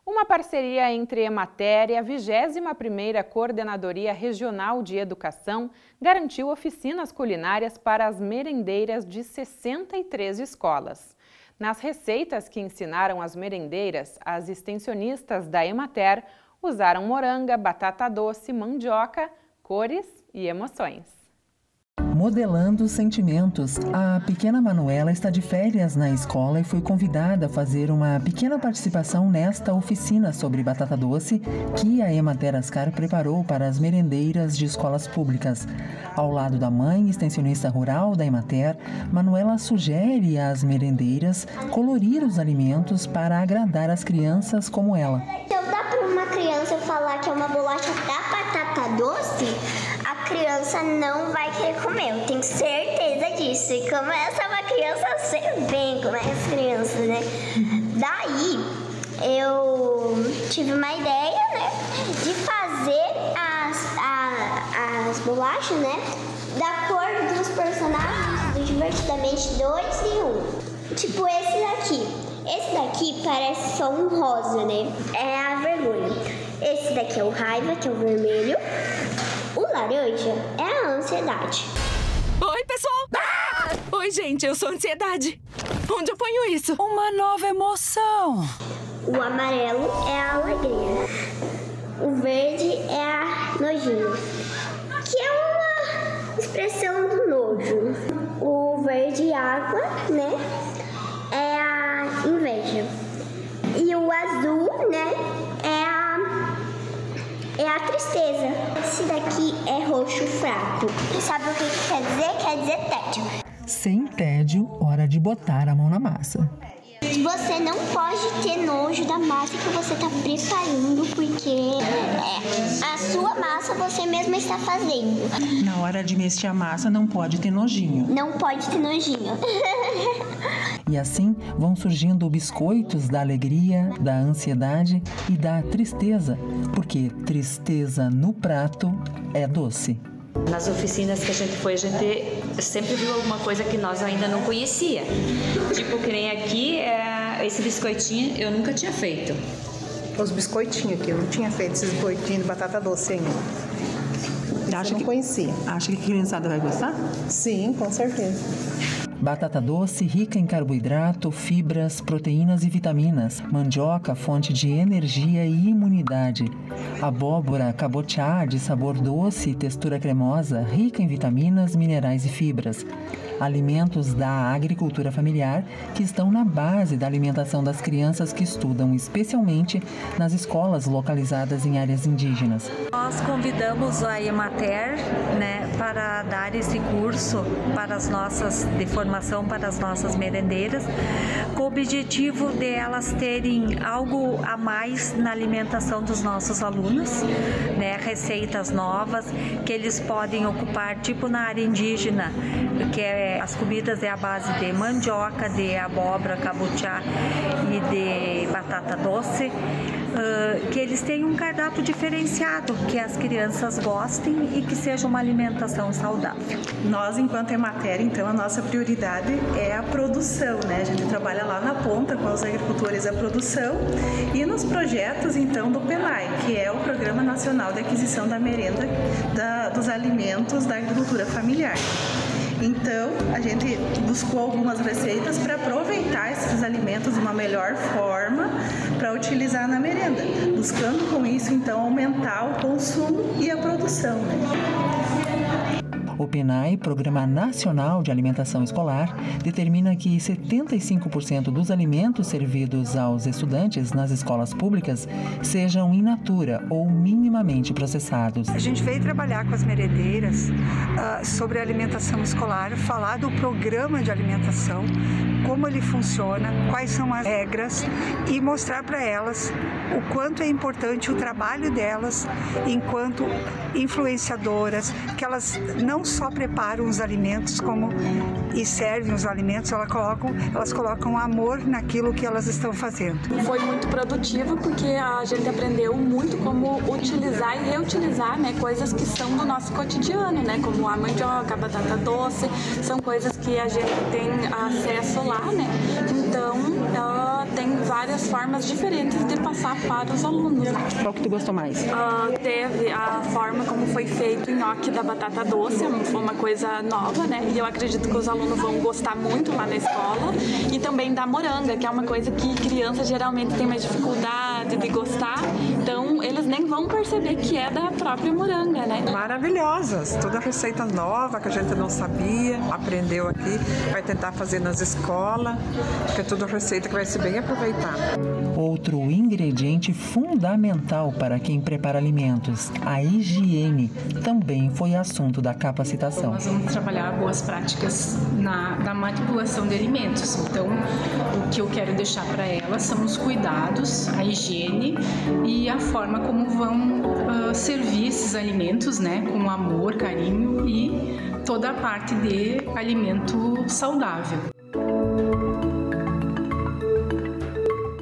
Uma parceria entre Emater e a 21ª Coordenadoria Regional de Educação garantiu oficinas culinárias para as merendeiras de 63 escolas. Nas receitas que ensinaram as merendeiras, as extensionistas da Emater usaram moranga, batata doce, mandioca, cores e emoções. Modelando sentimentos, a pequena Manuela está de férias na escola e foi convidada a fazer uma pequena participação nesta oficina sobre batata doce que a Emater Ascar preparou para as merendeiras de escolas públicas. Ao lado da mãe, extensionista rural da Emater, Manuela sugere às merendeiras colorir os alimentos para agradar as crianças como ela. Então dá para uma criança falar que é uma bolacha da batata doce, a criança não vai querer comer, eu tenho certeza disso. E como essa é uma criança, eu sei bem como é as crianças, né? Daí, eu tive uma ideia, né, de fazer as bolachas, né, da cor dos personagens do Divertidamente 2 em 1. Tipo esse daqui. Esse daqui parece só um rosa, né? É a vergonha. Esse daqui é o raiva, que é o vermelho. O laranja é a ansiedade. Oi, pessoal! Ah! Oi, gente, eu sou ansiedade. Onde eu ponho isso? Uma nova emoção. O amarelo é a alegria. O verde é a nojinho, que é uma expressão do nojo. O verde água, né, é a inveja. E o azul, né, é a tristeza. Esse daqui é roxo fraco. E sabe o que quer dizer? Quer dizer tédio. Sem tédio, hora de botar a mão na massa. Você não pode ter nojo da massa que você está preparando, porque a sua massa você mesma está fazendo. Na hora de mexer a massa não pode ter nojinho. Não pode ter nojinho. E assim vão surgindo biscoitos da alegria, da ansiedade e da tristeza, porque tristeza no prato é doce. Nas oficinas que a gente foi, a gente sempre viu alguma coisa que nós ainda não conhecia. Tipo, que nem aqui, esse biscoitinho eu nunca tinha feito. Os biscoitinhos aqui, eu não tinha feito esses biscoitinhos de batata doce ainda. Eu não conhecia. Acha que a criançada vai gostar? Sim, com certeza. Batata doce rica em carboidrato, fibras, proteínas e vitaminas. Mandioca, fonte de energia e imunidade. Abóbora cabotiá, de sabor doce e textura cremosa, rica em vitaminas, minerais e fibras. Alimentos da agricultura familiar que estão na base da alimentação das crianças que estudam, especialmente nas escolas localizadas em áreas indígenas. Nós convidamos a Emater, né, para dar esse curso para as nossas, de formação para as nossas merendeiras, com o objetivo de elas terem algo a mais na alimentação dos nossos alunos, né, receitas novas que eles podem ocupar, tipo na área indígena, que as comidas é a base de mandioca, de abóbora, cabotiá e de batata doce, que eles tenham um cardápio diferenciado, que as crianças gostem e que seja uma alimentação saudável. Nós, enquanto Emater, então, a nossa prioridade é a produção, né? A gente trabalha lá na ponta com os agricultores a produção e nos projetos, então, do PNAE, que é o Programa Nacional de Aquisição da Merenda dos Alimentos da Agricultura Familiar. Então, a gente buscou algumas receitas para aproveitar esses alimentos de uma melhor forma para utilizar na merenda, buscando com isso, então, aumentar o consumo e a produção, né? O PNAE, Programa Nacional de Alimentação Escolar, determina que 75% dos alimentos servidos aos estudantes nas escolas públicas sejam in natura ou minimamente processados. A gente veio trabalhar com as merendeiras sobre a alimentação escolar, falar do programa de alimentação, como ele funciona, quais são as regras e mostrar para elas o quanto é importante o trabalho delas enquanto influenciadoras, que elas não só preparam os alimentos e servem os alimentos, elas colocam amor naquilo que elas estão fazendo. Foi muito produtivo porque a gente aprendeu muito como utilizar e reutilizar, né, coisas que são do nosso cotidiano, né, como a mandioca, a batata doce, são coisas que a gente tem acesso lá, né, então tem tem várias formas diferentes de passar para os alunos. Qual que tu gostou mais? Teve a forma como foi feito o nhoque da batata doce, foi uma coisa nova, né? E eu acredito que os alunos vão gostar muito lá na escola. E também da moranga, que é uma coisa que crianças geralmente têm mais dificuldade de gostar, então eles nem vão perceber que é da própria moranga, né? Maravilhosas, toda receita nova que a gente não sabia, aprendeu aqui, vai tentar fazer nas escolas, que é tudo receita que vai ser bem aproveitada. Outro ingrediente fundamental para quem prepara alimentos, a higiene, também foi assunto da capacitação. Nós vamos trabalhar boas práticas na manipulação de alimentos. Então, o que eu quero deixar para elas são os cuidados, a higiene e a forma como vão servir esses alimentos, né, com amor, carinho e toda a parte de alimento saudável.